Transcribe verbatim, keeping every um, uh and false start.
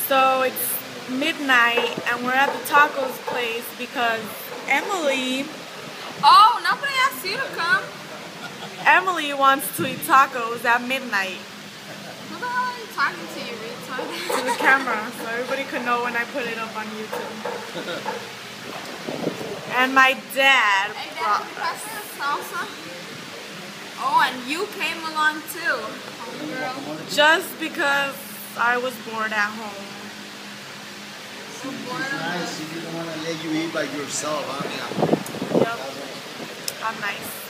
So it's midnight and we're at the tacos place because Emily Oh, nobody asked you to come. Emily wants to eat tacos at midnight. Who the hell are you talking to, you retard? To the camera so everybody could know when I put it up on YouTube. And my dad Hey, Dad, brought can you pass me the salsa? Oh, and you came along too, homegirl. just because I was bored at home. So bored It's of nice. it. You don't want to let you eat by yourself, huh? Yeah. Yep. I'm nice.